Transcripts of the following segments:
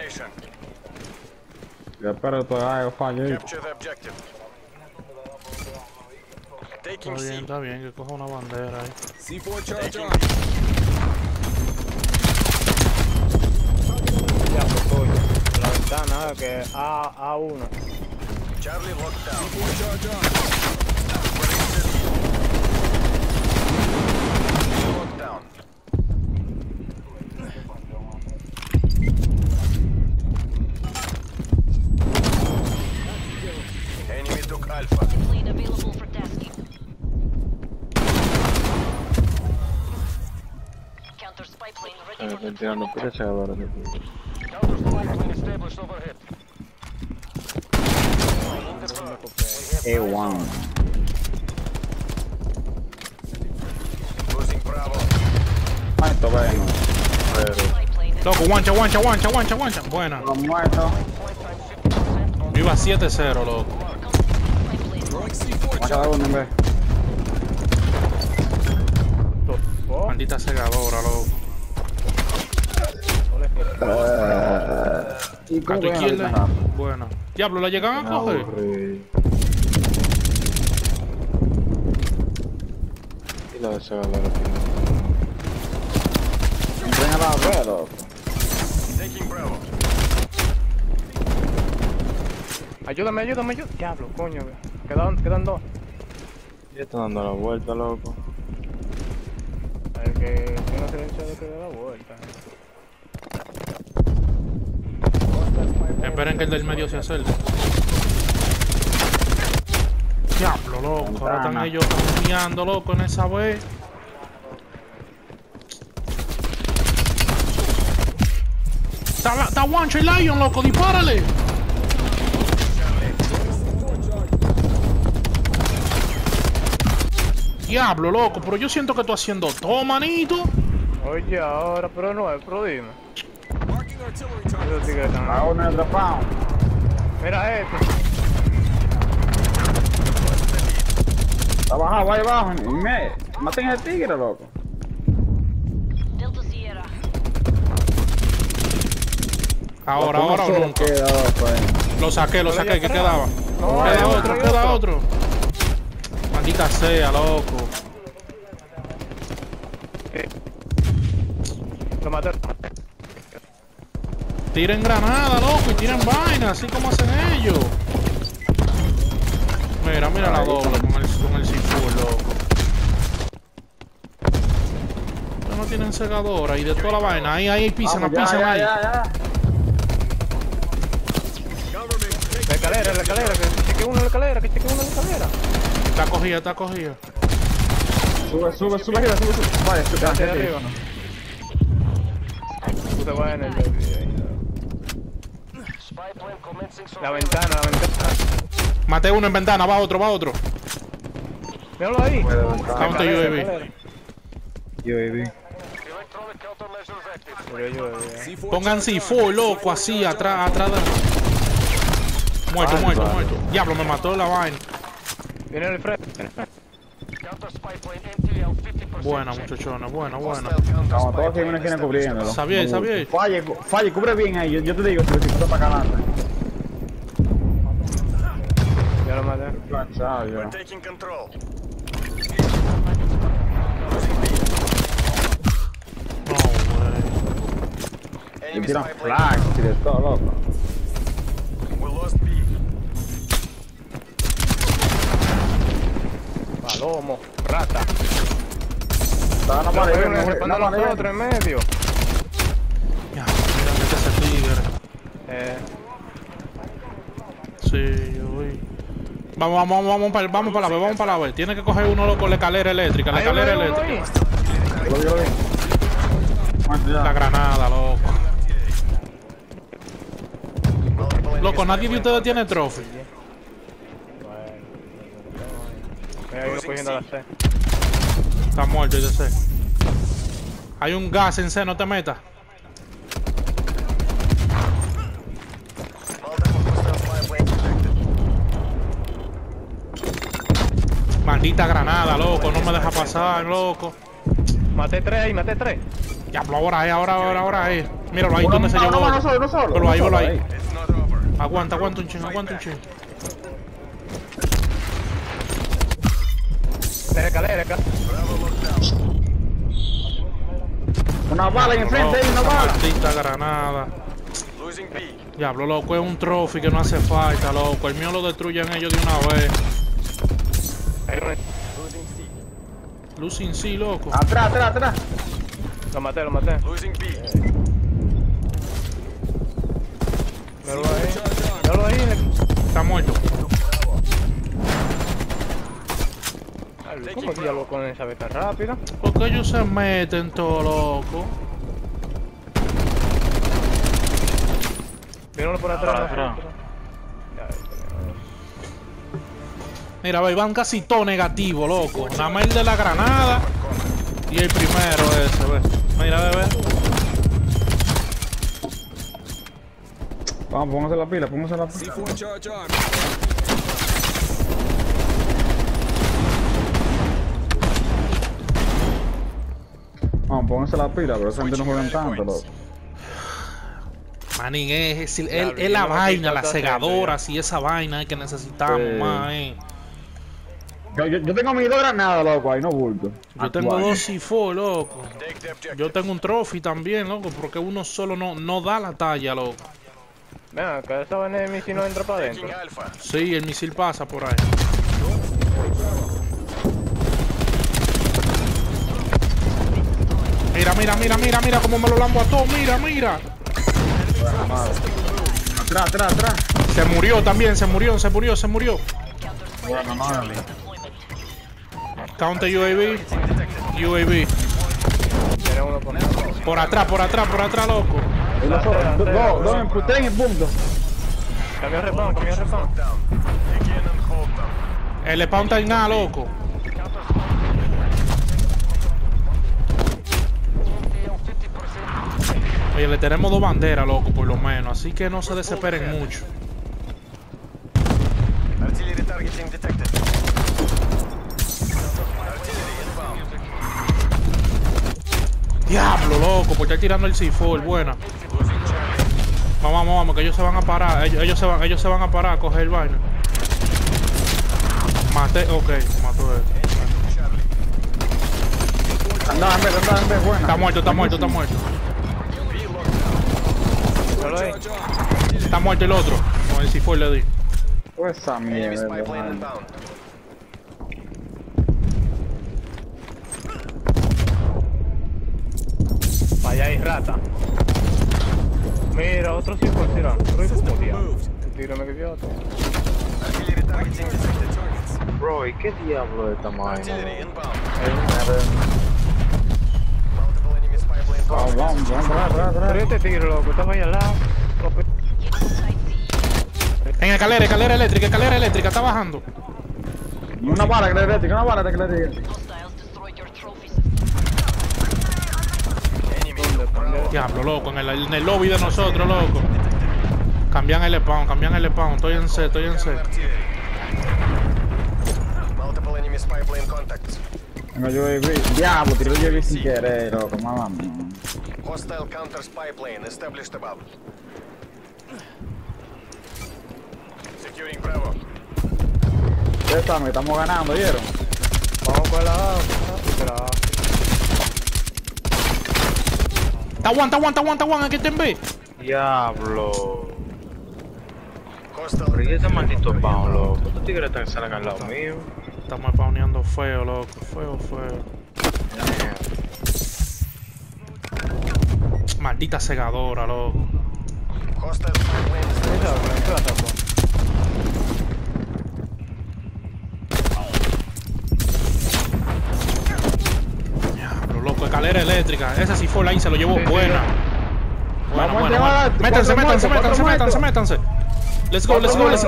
location. Yo espero que haga fallo ahí. Capture the objective. Taking C. Está bien, que coja una bandera ahí. C4 charge on. Ya, pues coño. La ventana, que A1. Charlie locked down. C4 charge on. Locked down. Enemy took Alpha. Plane available for tasking. Counter spy plane ready for Estoy tirando pura segadora. Counter spy plane established overhead. In the bird. A1. Losing Bravo. Muerto, bueno. spy plane. Loco, guancha. Buena. Los muertos. Yo iba 7-0, loco. Spy plane. Vamos a dar uno en vez. Maldita segadora, loco. ¿Y A cómo tu que izquierda. Buena. Diablo, ¿la llegan a coger? Y la de segadora. Entren a la red, loco. Taking Bravo. Ayúdame. Diablo, coño. Quedan dos. Ya está dando la vuelta, loco. El que tenga silenciado que dé la vuelta. Esperen que el del medio se acerque. Diablo, loco. Ahora están ellos cambiando, loco, en esa vez. Está guancho el Lion, loco, dispárale. Diablo, loco, pero yo siento que estoy haciendo todo, manito. Oye, ahora, pero no es, pero dime. Esos tigres están A uno atrapado. Mira este. Está bajado, ahí abajo. Maten al tigre, loco. Delta Sierra. Ahora o nunca. Queda, loco, ahí. Lo saqué, ¿qué quedaba? No, Queda otro. Maldita sea, loco. Lo maté. Tiren granada, loco, y tiren vaina, así como hacen ellos. Mira la doble con el C4, loco. Pero no tienen segadora y de toda la vaina. Ahí pisan ahí. Ya. La escalera, que cheque uno en la escalera, Está cogida. Sube arriba. Vale, Hacia de arriba. Puta vaina el Spy plane commencing La surveillance. ventana. Maté uno en ventana, va otro. Míralo ahí. Counter UAV. UAV. Electronic countermeasures active. Pongan C4, loco, así, atrás de... Muerto. Diablo, me mató la vaina. Viene el frente. Counter spy plane MTL 50%. Buena, muchachones, buena. Hostile counter Estamos spy todos plane aquí esquina cubriéndolo. Sabía. Falle, cubre bien ahí. Yo te digo, si tú para acá adelante. Ya lo maté. Planchado, yo. We're taking control. No, güey. Y Enemy tiran spy plane. flags y de todo, loco. We lost B. Palomo, rata. Estaban Lo amarillos, veo responder a nosotros en medio. Ya, mira, mete ese tigre. Sí, yo voy. Vamos para la vez. Tiene que coger uno loco la escalera eléctrica, Ahí, uno ahí. Lo vi. Muerto ya. La granada, loco. Loco, nadie de ustedes tiene trophy. Mira, yo cogiendo la C. Está muerto, yo sé. Hay un gas en C, no te metas. Maldita granada, loco, no me deja pasar, loco. Maté tres ahí, maté tres. Diablo, ahora es. Míralo ahí, ¿dónde se llevó? No solo. Velo ahí, no velo solo, ahí. Aguanta un ching. De escalera, acá. Una bala en el frente ahí, una bala. Maldita granada. Losing B. Diablo, loco, es un trophy que no hace falta, loco. El mío lo destruyen ellos de una vez. Losing C. Losing sí, loco. Atrás. Lo maté. Losing B. Míralo ahí. Está muerto. ¿Cómo diablo con esa vez tan rápida? Porque ellos se meten todo, loco. Viene uno por atrás. Mira, ve, van casi todo negativo, loco. Nada más el de la granada y el primero ese, ve. Mira, ve. Vamos, póngase la pila. Vamos, póngase la pila, pero esa gente no juegan tanto, loco. Manín, es la vaina, la segadora, así esa vaina que necesitamos, Sí. más, Yo tengo mis 2 granadas, loco, ahí no bulto. Yo tengo Actual. 2 C4, loco. Take the objective. Yo tengo un trophy también, loco, porque uno solo no da la talla, loco. Vean, acá esa vaina de misil no entra para Taking adentro. Alpha. Sí, el misil pasa por ahí. Mira cómo me lo lambo a todo, mira. Atrás. Se murió también, se murió. Bueno, madre. Counter UAV. UAV. Tiene uno por Por atrás, loco. Y los otros, dos en 3 en punto. Cambio respawn. Down. Again and hold them. El spawn está en nada, loco. Oye, le tenemos 2 banderas, loco, por lo menos. Así que no se desesperen mucho. Artillery targeting detected. Artillery inbound. Diablo, loco, por estar tirando el C4, buena. Losing Charlie. Vamos, que ellos se van a parar. Ellos se van a parar a coger el vaina. Maté, ok, mató él. Anda en vez, buena. Está muerto. Míralo ahí. Está muerto el otro. Con el C4 le di. Pues esa Enemy mierda, spy plane man. inbound. Vaya ahí, rata. Mira, otro sí por tirar. Tiro me quedó otro. Artillery targeting detected targets. Bro, ¿y qué diablo de esta vaina? Artillery inbound. Multiple enemy spy plane Vamos, contact. atrás. Pero este tiro, loco, estaba ahí al lado. En escalera eléctrica, está bajando. Una bala eléctrica. Hostiles destroyed your trophies. Enemy bravo. Diablo, loco, en el lobby de nosotros, loco. Cambian el spawn. Estoy en C. Artillery. Multiple enemy spy plane contacts. Tengo UAV. Diablo, tiré el UAV sin querer, loco, mamá mía. Hostile counter spy plane established above. Securing Bravo. Ya estamos ganando, ¿vieron? Vamos con la Aguanta, aquí te ve. Diablo. Hostile Pero ¿y este maldito targeting spawn, inbound. loco? ¿Estos tigres están salen al lado mío? Estamos spawneando feo, loco. Feo. Maldita segadora, loco. Hostile spy plane established. Diablo, loco, escalera eléctrica. Ese sí fue ahí, se lo llevó. Sí, sí, Buena. Vamos a Buena. llevar Métanse. cuatro muertos. Let's go.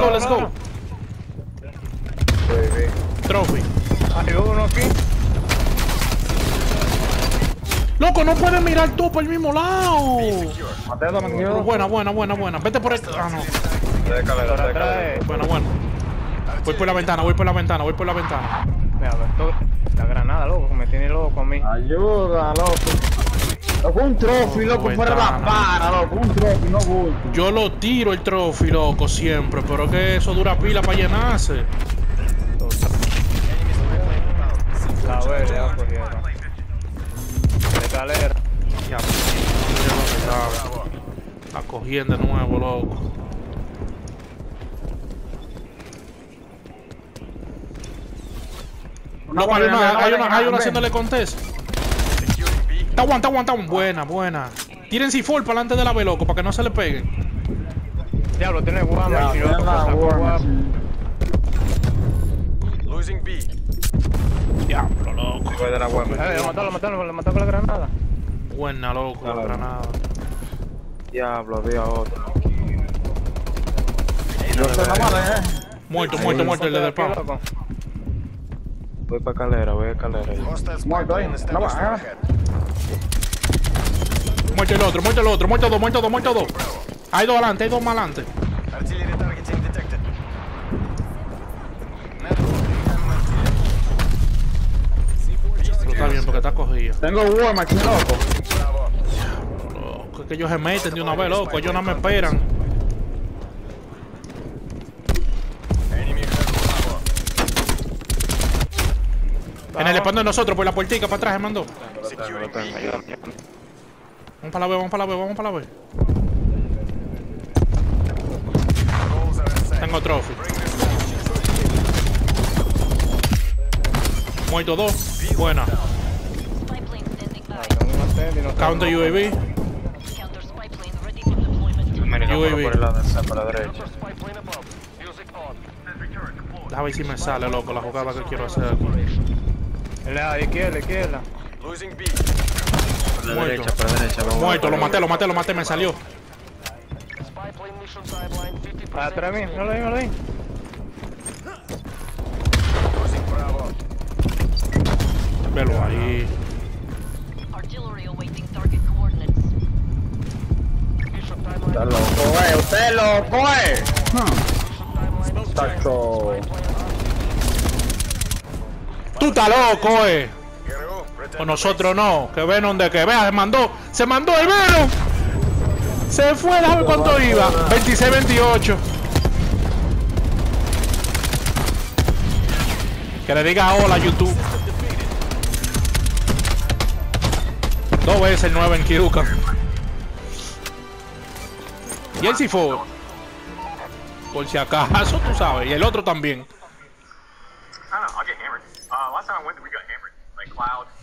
Trophy. Arriba uno aquí. Loco, no pueden mirar todo por el mismo lado. Mateo, me quedo. Buena. Vete por esto. Ah, no. Por atrás. Bueno. Voy por la ventana. Mira, a ver, la granada, loco, me tiene loco a mí. Ayuda, loco. Loco, un trophy, loco, fuera la para, loco, un trophy, no bulto. Yo lo tiro el trophy, loco, siempre, pero es que eso dura pila para llenarse. La verde ya cogieron. De escalera. Ya, mira lo que está cogiendo de nuevo, loco. Loco, hay una haciéndole contest. Está aguanta. Buena. Tiren C4 para delante de la B, loco, para que no se le peguen. Diablo, tiene guama. Losing B. Diablo, loco. Voy de la guama. Lo mató con la granada. Buena, loco, la granada. Diablo, había otro. Muerto el de Pan. Voy pa' escalera. Hostile spy Muerto ahí. plane established No va, overhead. Muerto el otro. Muerto dos. Hay dos adelante, hay dos más adelante. Artillery targeting detected. Pero está bien porque está cogido. Tengo War Machine, loco. Bravo. Loco, es que ellos se meten de una vez, loco. Ellos no me esperan. Enemy has Bravo. En el spawn de nosotros, por la puertica para atrás, se mandó. Securing B. Vamos para la B. Roles are set. Tengo trophy. Muerto dos. Buena. Spy plane standing by. Counter UAV. Counter spy plane ready for deployment. Americano por el lado de por la derecha. Counter spy plane above. Music on. Déjame ver si me sale, loco, la jugada que quiero hacer aquí. La izquierda. Losing B. Por la Muerto. derecha. Vamos. Muerto, lo maté, me salió. Spy plane mission timeline 50%. Atrás de mí, no lo vi. Losing Bravo. Velo ahí. Artillery awaiting target coordinates. Mission Está timeline. loco, usted loco, Mission timeline. Tacho. Tú estás loco, Hero, return O nosotros no. Que Venom de que vea, se mandó el Venom. Se fue, déjame cuánto iba. 26-28. Que le diga hola YouTube. 2 veces el 9 en Kiruka. Y el C4. Por si acaso, tú sabes. Y el otro también. I don't know. I'll get hammered. Last time I went, we got hammered. Like Cloud,